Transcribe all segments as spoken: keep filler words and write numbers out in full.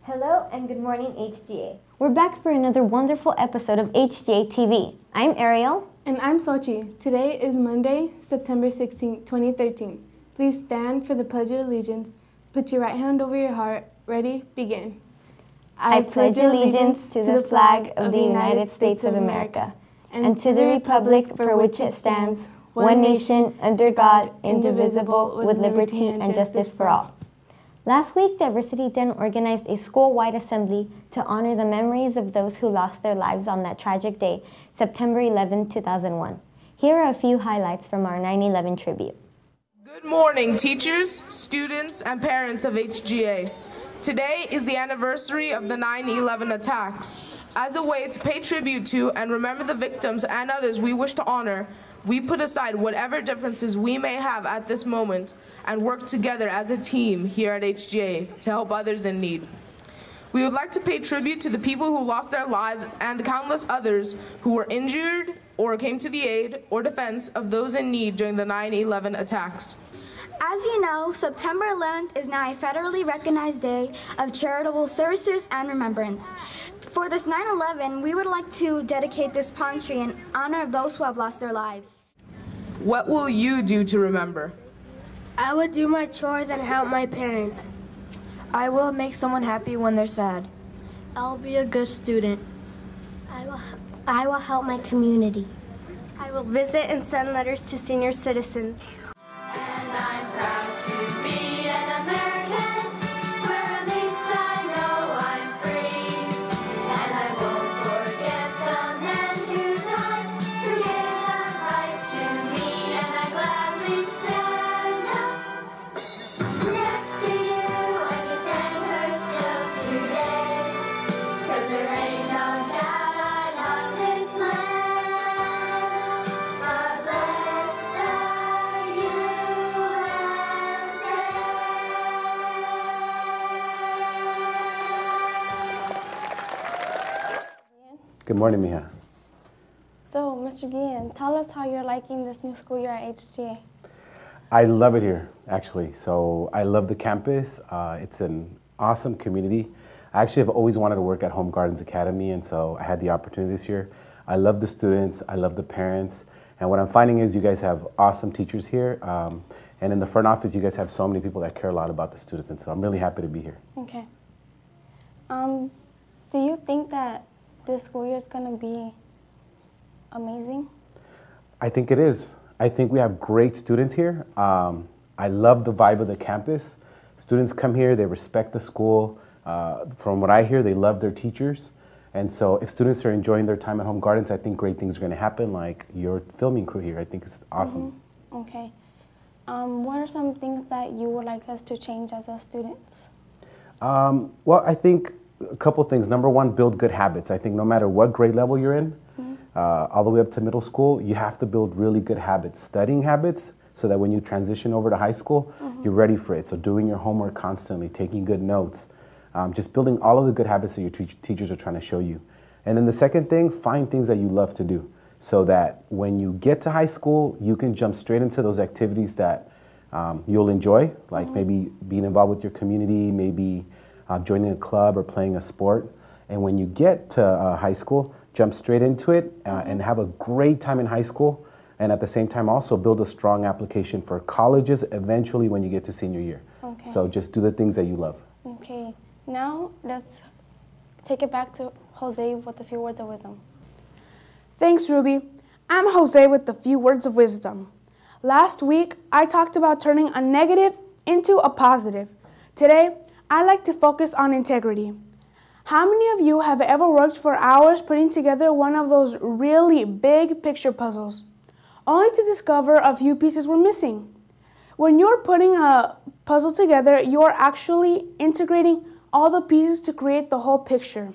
Hello and good morning, H G A. We're back for another wonderful episode of H G A T V. I'm Ariel. And I'm Sochi. Today is Monday, September sixteenth, twenty thirteen. Please stand for the Pledge of Allegiance. Put your right hand over your heart. Ready? Begin. I pledge allegiance to the flag of the United States of America and to the republic for which it stands, one nation, under God, indivisible, with liberty and justice for all. Last week, Diversity Den organized a school-wide assembly to honor the memories of those who lost their lives on that tragic day, September eleventh, two thousand one. Here are a few highlights from our nine eleven tribute. Good morning, teachers, students, and parents of H G A. Today is the anniversary of the nine eleven attacks. As a way to pay tribute to and remember the victims and others we wish to honor, we put aside whatever differences we may have at this moment and work together as a team here at H G A to help others in need. We would like to pay tribute to the people who lost their lives and the countless others who were injured or came to the aid or defense of those in need during the nine eleven attacks. As you know, September eleventh is now a federally recognized day of charitable services and remembrance. For this nine eleven, we would like to dedicate this palm tree in honor of those who have lost their lives. What will you do to remember? I will do my chores and help my parents. I will make someone happy when they're sad. I'll be a good student. I will, I will help my community. I will visit and send letters to senior citizens. And I'm proud to be an American, where at least I know I'm free. And I won't forget the men who died, who gave that right to me. And I gladly stand up next to you and defend her still today. 'Cause there ain't no doubt I love this land. God bless the U S A. Good morning, Mija. So, Mister Guillen, tell us how you're liking this new school year at H G A. I love it here, actually. So I love the campus. Uh, it's an awesome community. I actually have always wanted to work at Home Gardens Academy, and so I had the opportunity this year. I love the students. I love the parents. And what I'm finding is you guys have awesome teachers here. Um, and in the front office, you guys have so many people that care a lot about the students, and so I'm really happy to be here. Okay. Um, do you think that this school year is going to be amazing? I think it is. I think we have great students here. Um, I love the vibe of the campus. Students come here, they respect the school. Uh, from what I hear, they love their teachers. And so if students are enjoying their time at Home Gardens, I think great things are going to happen, like your filming crew here. I think it's awesome. Mm-hmm. Okay. Um, what are some things that you would like us to change as a students? Um, well, I think a couple things. Number one, build good habits. I think no matter what grade level you're in, mm-hmm. uh, all the way up to middle school, you have to build really good habits, studying habits, so that when you transition over to high school, mm-hmm. you're ready for it. So doing your homework constantly, taking good notes, um, just building all of the good habits that your te teachers are trying to show you. And then the second thing, find things that you love to do, so that when you get to high school, you can jump straight into those activities that um, you'll enjoy, like mm-hmm. maybe being involved with your community, maybe Uh, joining a club or playing a sport. And when you get to uh, high school, jump straight into it uh, and have a great time in high school, and at the same time also build a strong application for colleges eventually when you get to senior year. Okay. So just do the things that you love. Okay, now let's take it back to Jose with a few words of wisdom. Thanks, Ruby. I'm Jose with a few words of wisdom. Last week, I talked about turning a negative into a positive. Today, I like to focus on integrity. How many of you have ever worked for hours putting together one of those really big picture puzzles, only to discover a few pieces were missing? When you're putting a puzzle together, you're actually integrating all the pieces to create the whole picture.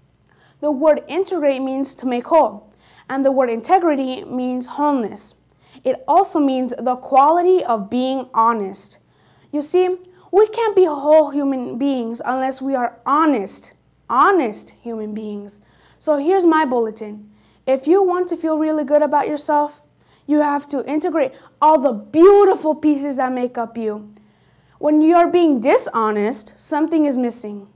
The word integrate means to make whole, and the word integrity means wholeness. It also means the quality of being honest. You see, we can't be whole human beings unless we are honest, honest human beings. So here's my bulletin. If you want to feel really good about yourself, you have to integrate all the beautiful pieces that make up you. When you are being dishonest, something is missing.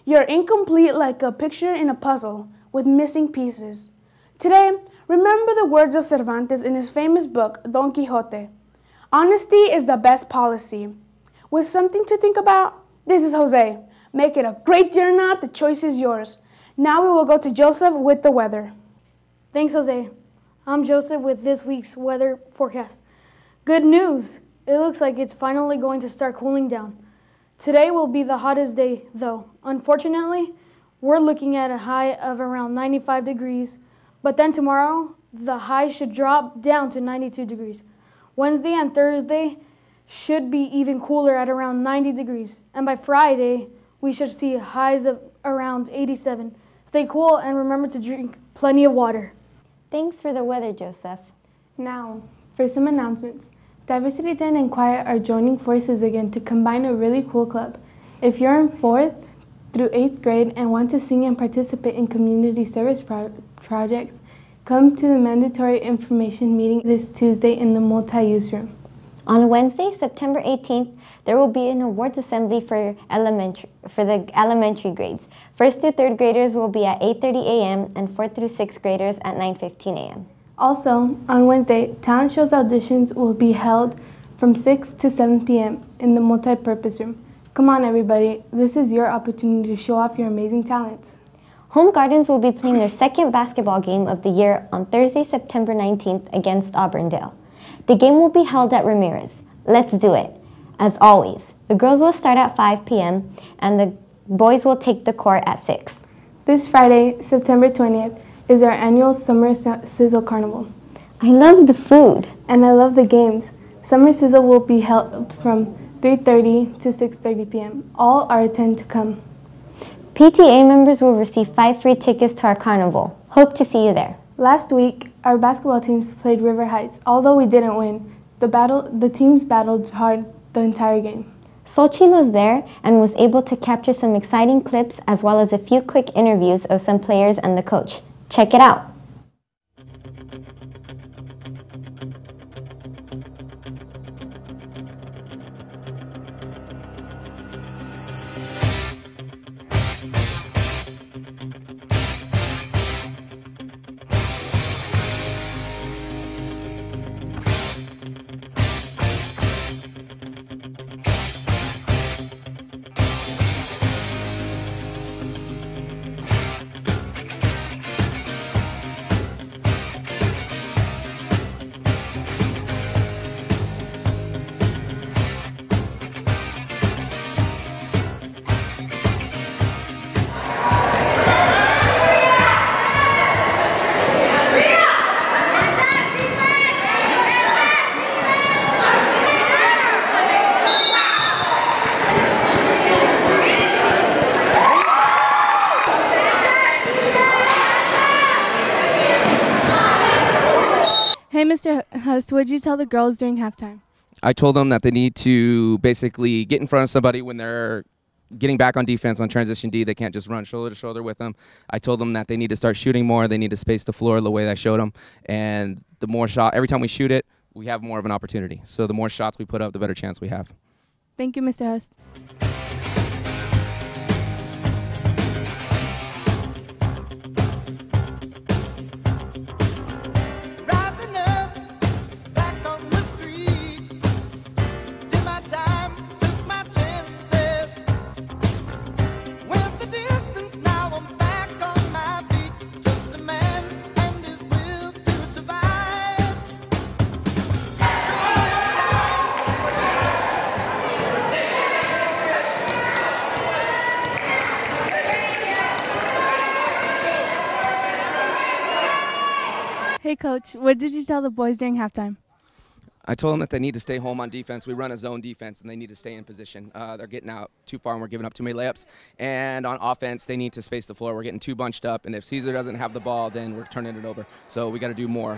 You're incomplete like a picture in a puzzle with missing pieces. Today, remember the words of Cervantes in his famous book, Don Quixote. Honesty is the best policy. With something to think about, this is Jose. Make it a great year or not, the choice is yours. Now we will go to Joseph with the weather. Thanks, Jose. I'm Joseph with this week's weather forecast. Good news! It looks like it's finally going to start cooling down. Today will be the hottest day, though. Unfortunately, we're looking at a high of around ninety-five degrees, but then tomorrow, the high should drop down to ninety-two degrees. Wednesday and Thursday should be even cooler at around ninety degrees, and by Friday, we should see highs of around eighty-seven. Stay cool and remember to drink plenty of water. Thanks for the weather, Joseph. Now, for some announcements. Diversity Den and Choir are joining forces again to combine a really cool club. If you're in fourth through eighth grade and want to sing and participate in community service pro projects, come to the mandatory information meeting this Tuesday in the multi-use room. On Wednesday, September eighteenth, there will be an awards assembly for elementary for the elementary grades. First through third graders will be at eight thirty a m and fourth through sixth graders at nine fifteen a m Also, on Wednesday, talent shows auditions will be held from six to seven p m in the multi-purpose room. Come on, everybody. This is your opportunity to show off your amazing talents. Home Gardens will be playing their second basketball game of the year on Thursday, September nineteenth against Auburndale. The game will be held at Ramirez. Let's do it. As always, the girls will start at five p m and the boys will take the court at six. This Friday, September twentieth, is our annual Summer Sizzle Carnival. I love the food. And I love the games. Summer Sizzle will be held from three thirty to six thirty p m All are intended to come. P T A members will receive five free tickets to our carnival. Hope to see you there. Last week, our basketball teams played River Heights. Although we didn't win, the, battle, the teams battled hard the entire game. Xochitl was there and was able to capture some exciting clips as well as a few quick interviews of some players and the coach. Check it out. Hey, Mister Hust, what did you tell the girls during halftime? I told them that they need to basically get in front of somebody when they're getting back on defense on transition D. They can't just run shoulder to shoulder with them. I told them that they need to start shooting more. They need to space the floor the way I showed them. And the more shot, every time we shoot it, we have more of an opportunity. So the more shots we put up, the better chance we have. Thank you, Mister Hust. Hey, Coach, what did you tell the boys during halftime? I told them that they need to stay home on defense. We run a zone defense, and they need to stay in position. Uh, they're getting out too far, and we're giving up too many layups. And on offense, they need to space the floor. We're getting too bunched up, and if Caesar doesn't have the ball, then we're turning it over. So we got to do more.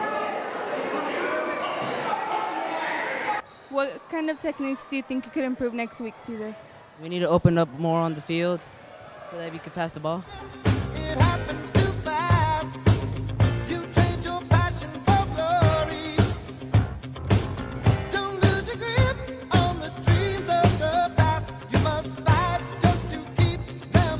What kind of techniques do you think you could improve next week, Caesar? We need to open up more on the field so that we could pass the ball. It happens too fast. You trade your passion for glory. Don't lose your grip on the dreams of the past. You must fight just to keep them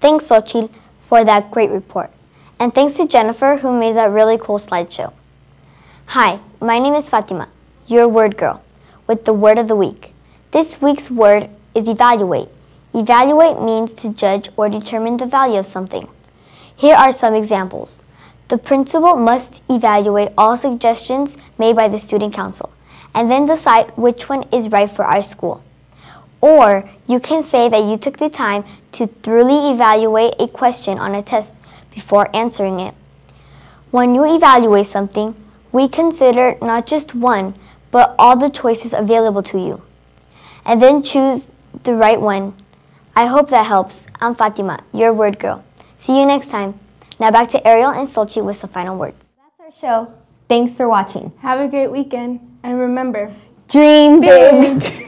Thanks, Xochitl, for that great report. And thanks to Jennifer, who made that really cool slideshow. Hi, my name is Fatima, your word girl, with the word of the week. This week's word is evaluate. Evaluate means to judge or determine the value of something. Here are some examples. The principal must evaluate all suggestions made by the student council and then decide which one is right for our school. Or you can say that you took the time to thoroughly evaluate a question on a test before answering it. When you evaluate something, we consider not just one, but all the choices available to you, and then choose the right one. I hope that helps. I'm Fatima, your word girl. See you next time. Now back to Ariel and Xochitl with some final words. That's our show. Thanks for watching. Have a great weekend, and remember, dream big. big.